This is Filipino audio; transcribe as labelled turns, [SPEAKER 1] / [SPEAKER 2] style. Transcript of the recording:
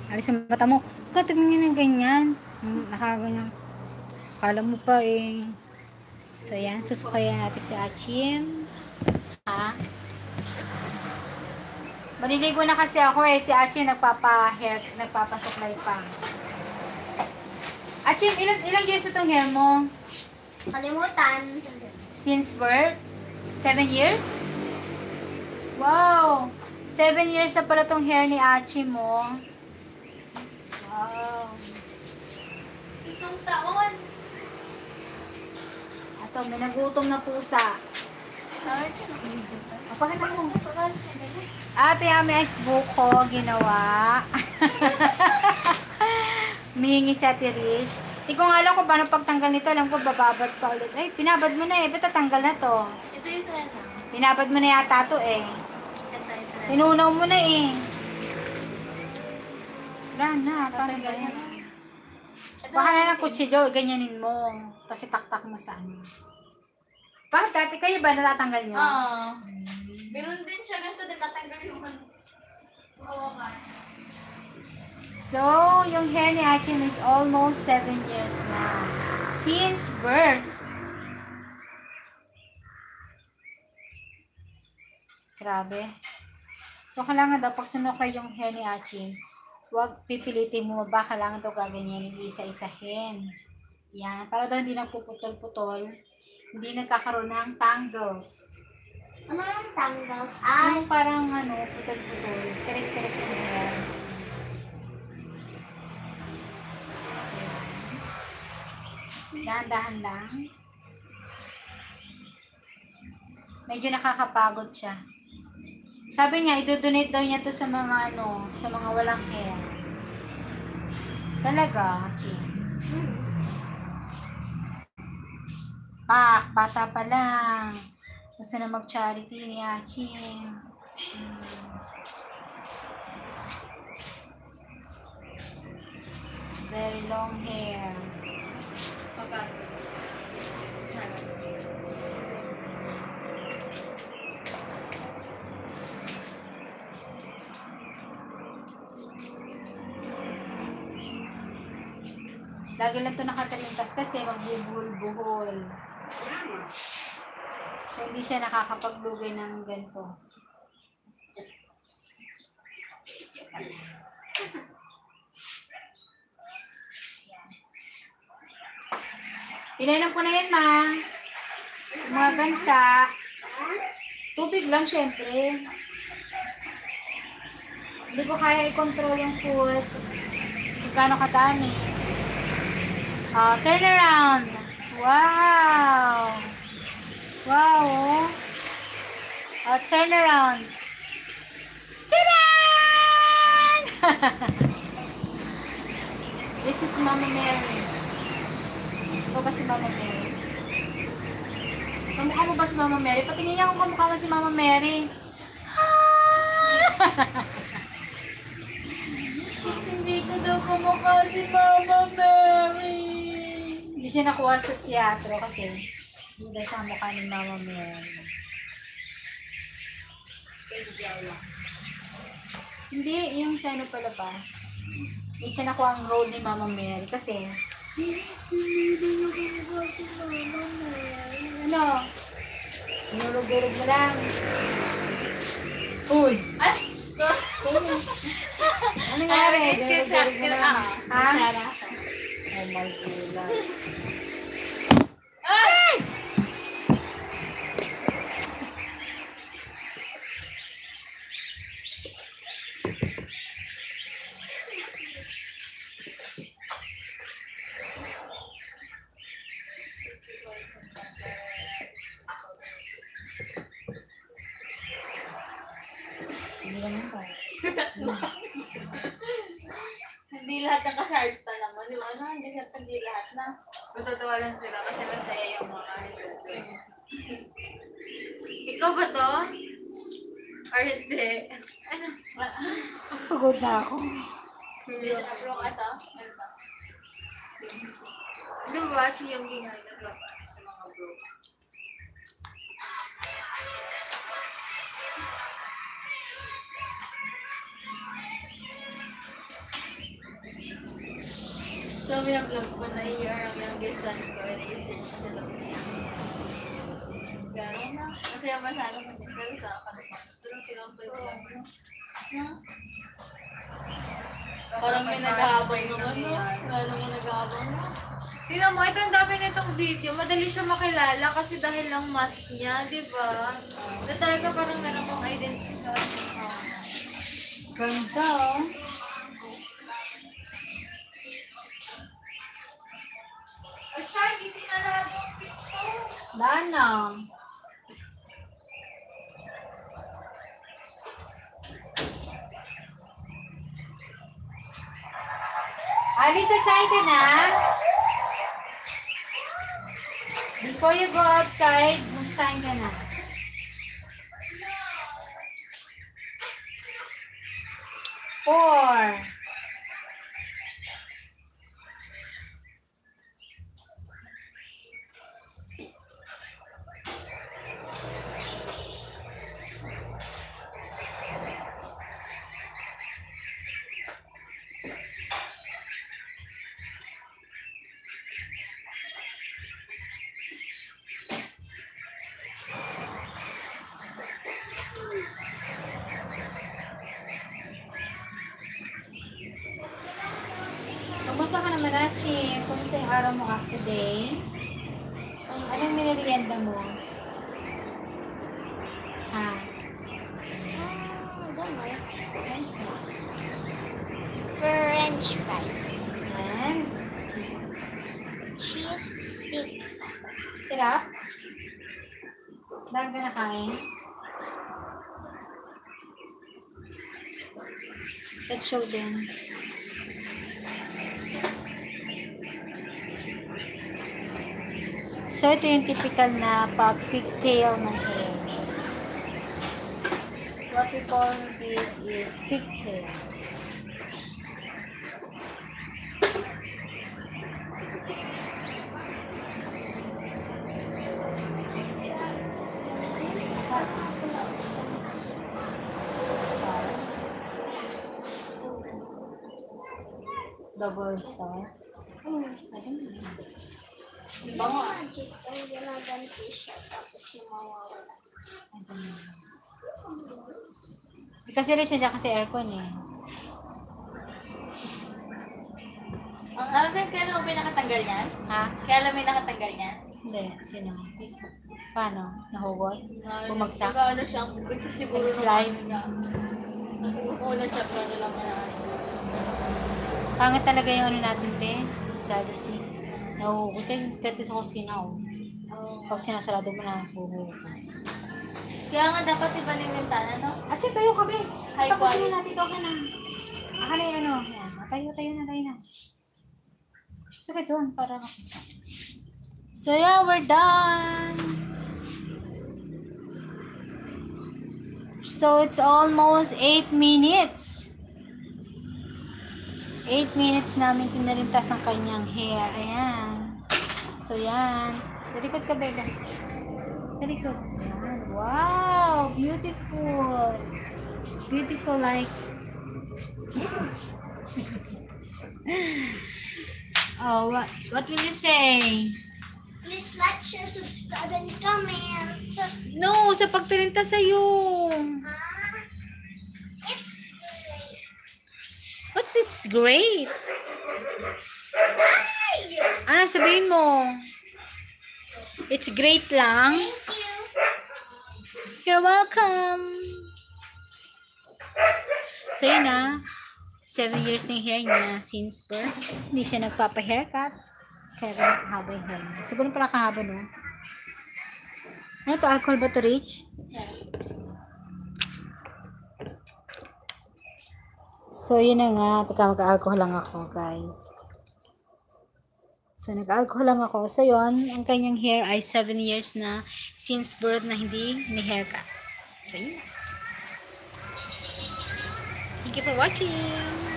[SPEAKER 1] Alis yung mata mo. Tingnan ng ganyan. Nakaganyan. Kala mo pa eh. So, yan. Susukayan natin si Achim. Ha? Maliligo na kasi ako eh. Si Achim nagpapa-hair, nagpapasuklay pa. Achim, ilang years itong hair mo?
[SPEAKER 2] Kalimutan.
[SPEAKER 1] Since birth? 7 years? Wow! 7 years na pala tong hair ni Achim mo. Wow!
[SPEAKER 2] Itong taon.
[SPEAKER 1] Ito, may nagutom na pusa. Pakita mo. Ate, may ice buko ginawa. Mihingi si Ate Rish. Hindi ko nga alam kung paano pagtanggal nito. Alam ko, bababad pa ulit. Ay, pinabad mo na eh. Ba't tatanggal na to?
[SPEAKER 2] Ito yung sana.
[SPEAKER 1] Pinabad mo na yata to eh.
[SPEAKER 2] Ito.
[SPEAKER 1] Tinunaw mo na eh. Wala na. Paano ba yan? Baka na ng kutsilyo, ganyanin mo. Kasi taktak mo sa ano. Bakit dati kayo ba natatanggal nyo?
[SPEAKER 2] Oo. Meron din siya ganito din tatanggal yung ano. Oo nga.
[SPEAKER 1] So, yung hair ni Achim is almost 7 years na. Since birth. Grabe. So, kailangan daw, pag sunukay yung hair ni Achim, huwag pipilitin mo ba, kailangan daw gaganyanin, isa-isahin. Yan. Para daw hindi nagpuputol-putol, hindi nagkakaroon ng tangles.
[SPEAKER 2] Ano yung tangles? Ay,
[SPEAKER 1] Yung parang ano, putol-putol, tirik-tirik yung hair. Dahan-dahan lang. Medyo nakakapagod siya. Sabi niya, idodonate daw niya to sa mga ano, sa mga walang hair. Talaga, Ching. Bata pa lang. Gusto na mag-charity ni Achim. Very long hair. Lagi lang ito nakatalintas kasi magbubuhol-buhol. So, hindi siya nakakapaglugay ng ganito. Pinainom ko na yan, ma. Mga gansa. Tubig lang, syempre. Hindi ko kaya i-control yung food. Kung gaano kadami. Turn around. Wow. Wow. Turn around. Tadaan! This is Mama Mary. Ikaw ba si Mama Mary? Kamukha mo ba si Mama Mary? Patingin niya kung kamukha mo si Mama Mary. Hindi ko daw kamukha si Mama Mary. Hindi siya nakuha sa teatro kasi hindi daw siya mukha ni Mama Mary. Hindi, yung sa ano palabas. Hindi siya nakuha ang role ni Mama Mary kasi hindi daw kamukha si Mama Mary. Ano? Nurog-urog na lang. Uy!
[SPEAKER 2] ay!
[SPEAKER 1] Ano nangyari?
[SPEAKER 2] Nurog-urog na lang.
[SPEAKER 1] Ha? Oh my God.
[SPEAKER 2] Ay!
[SPEAKER 1] Hindi naman ba?
[SPEAKER 2] Hindi lahat ng kasarsta naman. Di ba? Ano? Hindi lahat na.
[SPEAKER 3] Matatawa lang sila kasi masaya yung mga doon. Ikaw ba to? Or hindi? Ano?
[SPEAKER 1] Pagod na ako.
[SPEAKER 2] Nag-vlog ata? Ano ba?
[SPEAKER 3] Diba si yung ginay na sa mga bro?
[SPEAKER 2] So, may vlog ko na i-year ang youngest son ko. I-search ko lang niya. Gano'n na. Kasi yung masano mo din. Pero sa kanila. Pero tinampay ko lang. Parang may naghahabang naman, no? Lalo mo naghahabang, no?
[SPEAKER 3] Tingnan mo, ito ang dami nitong video. Madali siya makilala kasi dahil lang mask niya, di ba? Na talaga parang meron kang identity.
[SPEAKER 1] Ganda, oh.
[SPEAKER 3] O siya, gising na lahat ng picture.
[SPEAKER 1] Dana. Alice, excited na? Before you go outside, mag-sign ka na. Four. Kumusta ka naman, Achim? Kumusta yung araw mo today? Anong minarienda mo? Ha? French fries.
[SPEAKER 4] French fries.
[SPEAKER 1] And cheese sticks.
[SPEAKER 4] Cheese sticks.
[SPEAKER 1] Sarap? Dami ka nakain? Let's show them. So, ito yung typical na pag-pigtail ng hair. What we call this is pigtail. Star. Double star. I don't know.
[SPEAKER 4] Bango. Magic ang ginaganti siya tapos lumawawala.
[SPEAKER 1] I don't know. Kasi rin siya kasi aircon eh.
[SPEAKER 2] Ang alam din, kaya naman may nakatanggal niyan?
[SPEAKER 1] Ha?
[SPEAKER 2] Kaya alam may nakatanggal niyan?
[SPEAKER 1] Hindi. Sino? Paano? Nahugot? Bumagsak?
[SPEAKER 2] Ano siya, siguro
[SPEAKER 1] Nag-slide?
[SPEAKER 2] Una siya, pero ano lang na.
[SPEAKER 1] Pangit talaga yung ano natin, te. Jealousy. Nahuhugot. Kahit sa kusina, oh. Pag sinasarado mo na, nahuhugot ka.
[SPEAKER 2] Kaya nga dapat ibaling yung tana, no?
[SPEAKER 1] Kasi tayo kami.
[SPEAKER 2] High
[SPEAKER 1] Tapusin
[SPEAKER 2] quality.
[SPEAKER 1] na natin ito ka na. Aka na yung ano. Yan. Tayo na. Gusto ko ito, para makita. So yeah, we're done. So it's almost 8 minutes. 8 minutes namin pinalintas ang kanyang hair. Ayan. So yan. Talikod ka, Bella. Talikod. Ayan. Wow! Beautiful. Beautiful like... Oh, what will you say?
[SPEAKER 4] Please like, share, subscribe, and comment.
[SPEAKER 1] No, sa pagtalintas sa'yo.
[SPEAKER 4] It's great.
[SPEAKER 1] What's it's great?
[SPEAKER 4] Bye!
[SPEAKER 1] Ano sabihin mo? It's great lang.
[SPEAKER 4] Thank you.
[SPEAKER 1] You're welcome. So yun na. 7 years na yung hair niya since birth. Hindi siya nagpapa-haircut. Kaya nakahaba yung hair niya. Siguro pala kahaba, no? Ano to? Alcohol ba to, Rich? So, yun na nga. Teka, mag-alcohol lang ako, guys. So, nag-alcohol lang ako. So, yun. Ang kanyang hair ay 7 years na since birth na hindi ni-haircut. So, yun. Thank you for watching.